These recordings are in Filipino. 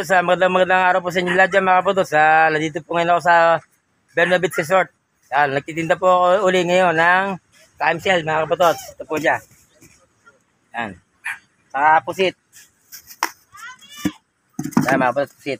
kaputos, magandang araw po sa inyo lahat dyan mga kaputos. Nandito po ngayon ako sa Bernabit Resort. Nagtitinda po ako uli ngayon ng KMCL mga kaputos. Ito po dyan. Yan. Sa pusit. Yan mga kaputos, pusit.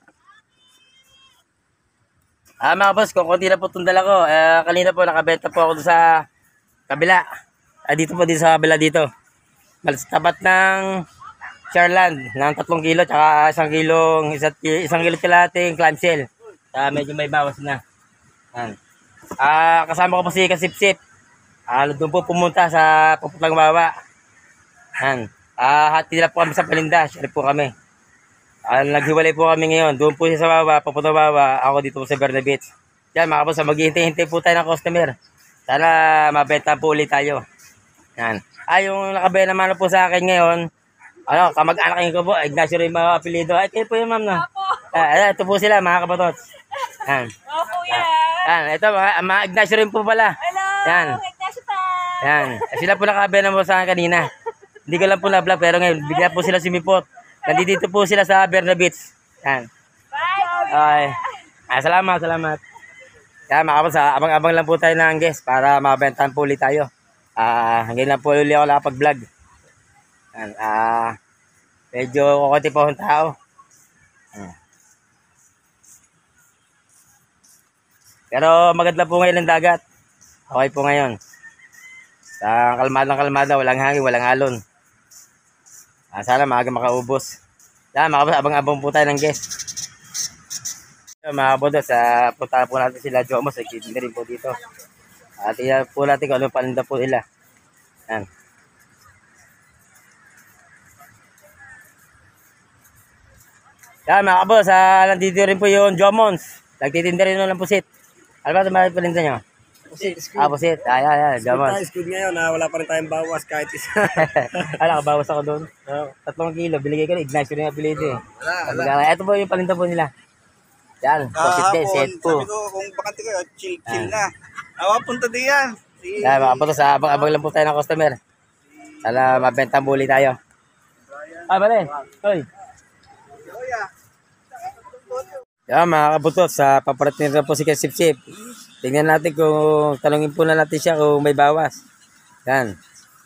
Mga kaputos, kukunti na po itong dala ko. Kanina po nakabenta po ako sa kabila. Dito po din sa kabila dito. Tapat ng Charland ng 3 kilo tsaka 1 kilong 1 kilo kalahating clamshell. Medyo may bawas na. Yan. Kasama ko po si Kasipsip. Doon po pumunta sa Papuntang Wawa. Yan. Hati na po kami sa palinda. Share po kami. Naghiwalay po kami ngayon. Doon po siya sa Wawa, Papuntang Wawa. Ako dito po sa Bernabit. Yan mga kapos, maghihintay-hintay po tayo ng customer. Sana mabenta po ulit tayo. Yan. Yung nakabaya naman po sa akin ngayon, kamag-anak ko po, Ignacio rin mga apelido. Kayo po yun, ma'am, no? Ito po sila, mga kabatot. Yan. Opo, yan. Ito, mga Ignacio rin po pala. Hello, yan. Ignacio pa. Yan. Sila po nakabaya naman sa akin kanina. Hindi ko lang po na-vlog, pero ngayon, bigla po sila sumipot. Nandito po sila sa Bernabit. Yan. Bye. Okay. Salamat. Yan, mga kabatot, abang-abang lang po tayo ng guest para mabentahan po ulit tayo. Hanggang lang po ulit ako nakapag-vlog. Yan, medyo kukunti po ang tao. Pero maganda po ngayon ang dagat. Okay po ngayon. Sa kalmada, walang hangin, walang alon. Sana maaga makaubos. Yan, abang-abang po tayo ng guest. Mga kabodos, punta po natin sila Jomos. Nagtitinda rin po dito. Tingnan po natin kung ano paninda po nila. Yan. Yan mga kabos, nandito rin po yung Jomons. Nagtitinda rin ng pusit. Ano ba ito mga palinda nyo? Pusit, squid. Pusit. Yan, Jomons. Squid ngayon, wala pa rin tayong bawas kahit isa. Nakabawas ako doon. 3 kilo, biligay ko na. Ignacio rin yung apelido eh. Wala. Ito po yung palinda po nila. Yan, pusit din, set po. Sabi ko, kung bakante kayo, chill na. Punta din yan. Yan mga kabos, abang-abang lang po tayo ng customer. Sana mabenta muli tayo. Bale. Hoy. Yan mga kabutot, paparating na po si Kasipsip. Tingnan natin tanongin po na natin siya kung may bawas. Yan.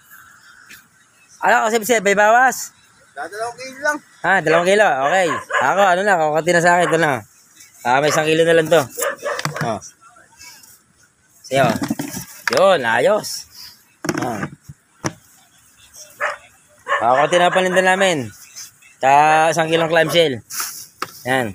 Ano Kasipsip, may bawas? 2 kilo lang. 2 kilo, okay. Ako, kukunti na sa akin, ito na. May 1 kilo na lang to. Siyo. Yun, ayos. Kukunti na palinda namin. 1 kilong clamshell. Yan.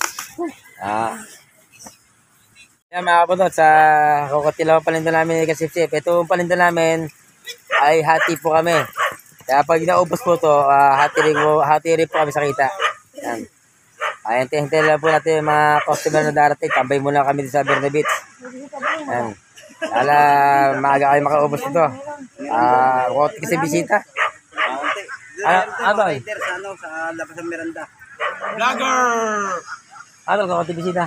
Yan mga kapuntot, kukunti lang palinda namin ni Kasipsip. Itong palinda namin ay hati po kami. Kaya pag naubos po to, hati rin po kami sa kita. Yan. Hintay lang po natin yung mga customer na darating. Tambay muna kami sa Bernabit. Yan. Sana maaga kayo makaubos ito. Kukunti kasi bisita. Boy? Sa labas ng Miranda. Vlogger! Kukunti bisita.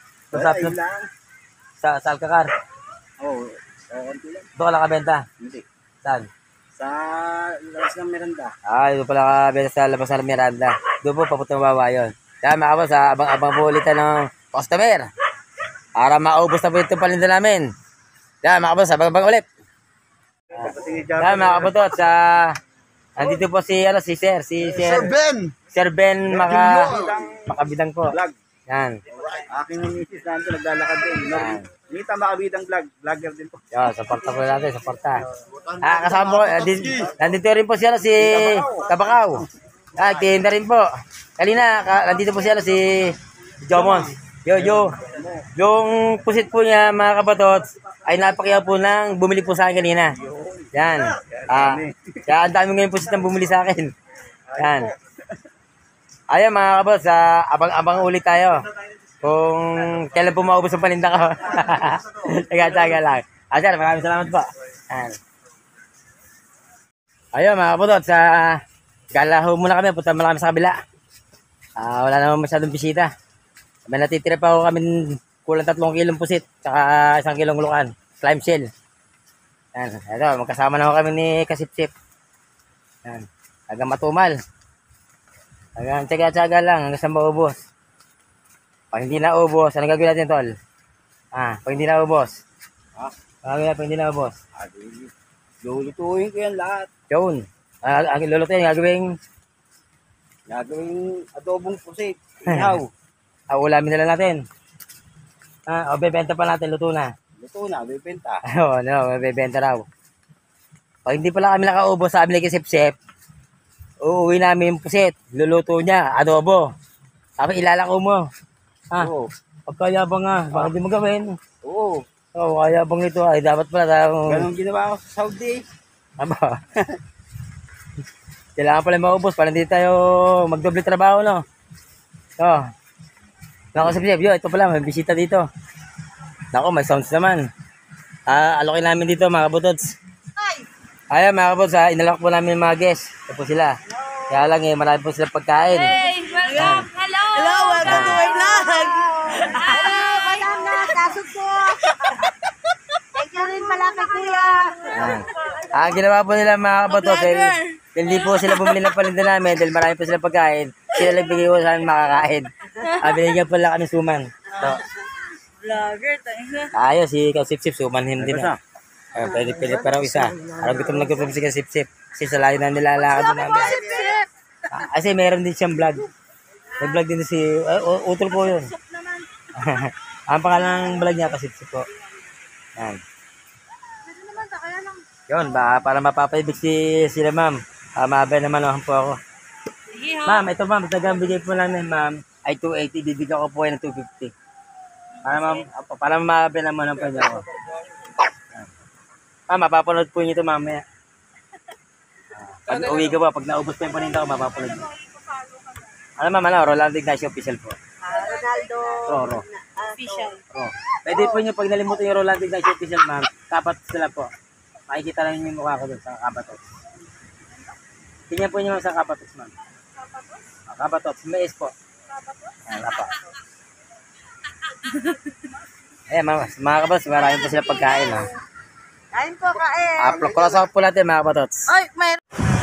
Sa Alcacar. Konti lang. Doon ka lang kabenta. Hindi. Saan? Sa labas ng Miranda. Doon pala kabenta sa labas ng Miranda. Doon po, Papuntang Wawa yun. Kaya mga kabos, abang-abang po ulit ng customer. Para maubos na po itong palinda namin. Kaya mga kabos, abang-abang ulit. Kaya mga kabutot, nandito po si Sir Ben Makabidang po. Vlog. Yan. Aking misis nandito naglalakad din. Nita Makabidang vlogger din po. Yan, suporta po natin, suporta. Kasama po, nandito rin po si Kabakaw. Tinda rin po. Kanina, nandito po si Jomons. Yung pusit po niya, mga kabatot, ay napakiyaw po ng bumili po sa akin kanina. Yan. Kaya ang dami ngayon pusit ng bumili sa akin. Yan. Ayan mga kabatot, abang-abang ulit tayo. Kung kailan po maubos ang paninda ko. Taga-taga lang. Sir, maraming salamat po. Ayan mga kabatot, galaho muna kami, punta muna kami sa kabila. Wala naman masyadong bisita. May natitira pa ako kami kulang 3 kilong pusit, tsaka 1 kilong lukan, clamshell. Yan, ito, magkasama na ako kami ni Kasipsip. Yan, taga Matumal. Hanggang tsaga-tsaga lang hanggang sa maubos. Pag hindi na ubos, ano gagawin natin, tol? Pag hindi na ubos. Ano gagawin natin pag hindi na ubos? Lulutuin ko yan lahat. Yun. Ang lulutuin, gagawing Adobong pusit. Ihaw. ulamin na lang natin. O bebenta pa natin, luto na. Luto na, bibenta. Oo, bebenta raw. Pag hindi pala kami nakaubos, sabi ni Kisip-Sip, uuwi namin yung pusit. Luluto niya, adobo. Tapos ilalako mo. Oo. Pagkayabang nga, bakit di mo gawin? Oo. Kayabang ito ay dapat pala tayo. Ganun ginawa ko sa Saudi. Aba. Kailangan pala maubos para hindi tayo magdoble trabaho, no? Nako, Sip-Sip, ito pala, may bisita dito. Nako, may sounds naman. Alokin namin dito, mga kabutods. Ayan, mga kabutods, inalok po namin yung mga guests. Ito po sila. Kaya lang, marami po sila pagkain. Hey, welcome. Hello. Hello, welcome to my vlog. Hello, welcome na. Kasot ko. Thank you rin pala kay Kuya. Ang ginawa po nila, mga kabutods, hindi po sila bumili ng palinda namin dahil marami po sila pagkain. Sila lang bigay ko sa amin makakain. Binigyan po lang kami suman. So, Vlogger, tayo. ayos, si Sip-Sip, sumanhin din. Pwede pero isa. Parang gutom na gutom si Sip-Sip. Kasi sa layo na nilalakad na namin. Kasi meron din siyang vlog. May vlog din si... utol po yun. Ang pangalan ng vlog niya, Sip-Sip po. Yan. Yun, para mapapaibig sila, ma'am. Mabay naman po ako. Ma'am, ito ma'am, bigay po namin, ma'am, ay 280, bibigyan ko po yan ng 250. Para mabay naman ang pwede ako. Ma'am, mapapanood po niyo ito mamaya. Pag uwi ka ba, pag naubos pa yung paninda ko, mapapanood niyo. Ano ma'am, Rolando Ignacio official po. Ronaldo. Roro. Official. Pwede po niyo, pag nalimutan yung Rolando Ignacio official, ma'am, kapat sila po. Makikita lang yung mukha ko doon sa kapatos. Tingnan po niyo ma'am sa kapatos, ma'am. Kapatos, may S po. Ayan, apa. Ayan, mga kapatos, marami po sila pagkain, ha. Kain po, kain. Cross po natin, mga kapatos. Ay, mayroon.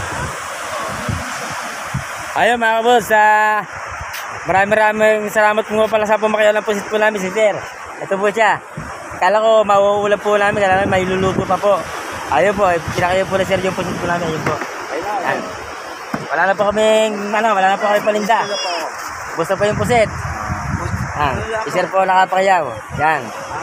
Ayun, mga kapatos, maraming salamat po pala sa pumakyaw ng pusit po namin, si Sir. Ito po siya. Kala ko, mauulam po namin, kala namin may luluto pa po. Ayun po, pinakayo po na Sir yung pusit po namin, ayun po. Ayan. Wala na po kaming palinda. Gusto pa yung pusit. Si Sir po nakapakayaw. Yan.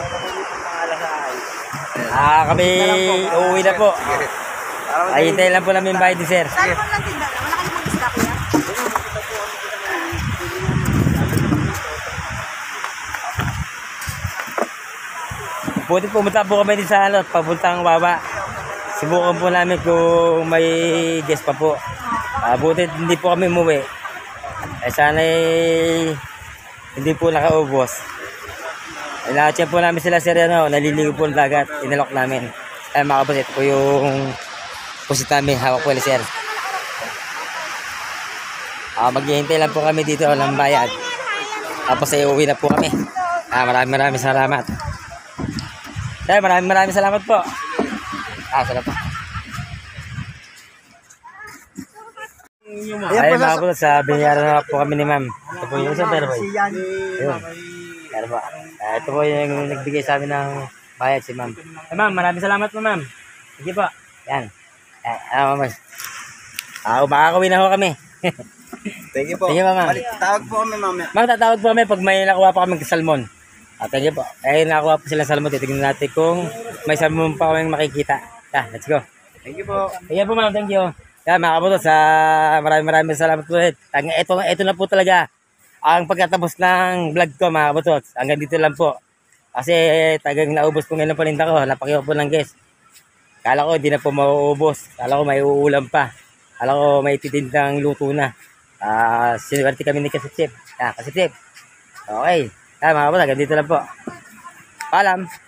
Kami uuwi na po. Ay, hintay lang po namin bayad ni Sir. Saan po lang tinda? Wala kayo mag-isda, Kuya? Buti pumunta po kami din sa papuntang Wawa. Subukan po namin kung may guest pa po. Buti hindi po kami umuwi. Sana hindi po nakaubos. Lahat po namin sila Sir, naliligo po ng dagat. Inalok namin. Ay mga kapatid, ito po yung pusit namin. Hawak po ni Sir. Maghihintay lang po kami dito ng bayad. Tapos ay uwi na po kami. Maraming salamat. Sir, maraming salamat po. Salamat po. Ay, mga po, sa binayaran na po kami ni ma'am. Ito po yung isa, pero po. Ayun. Pero po. Ito po yung nagbigay sa amin ng bayad si ma'am. Ay, ma'am, maraming salamat po, ma'am. Sige po. Yan. Ma'am. Makakawin na ho kami. Thank you po. Thank you, ma'am. Tawag po kami mamaya. Ma'am, tatawag po kami pag may nakuha pa kami salmon. Thank you po. Nakakuha po sila salmon. Titignan natin kung may salmon pa kami makikita. Let's go. Thank you po. Thank you po, ma'am. Thank you. Yan, mga kabutos, maraming salamat po ulit. Ito na po talaga ang pagkatapos ng vlog ko, mga kabutos. Hanggang dito lang po. Kasi tagang naubos po ngayon ang paninda ko. Napakiyo po ng guest. Kala ko hindi na po mauubos. Kala ko may uulam pa. Kala ko may titindang luto na. Sinuwerte kami ni Kasip-Sip. Kasip-Sip. Okay. Mga kabutos, hanggang dito lang po. Paalam.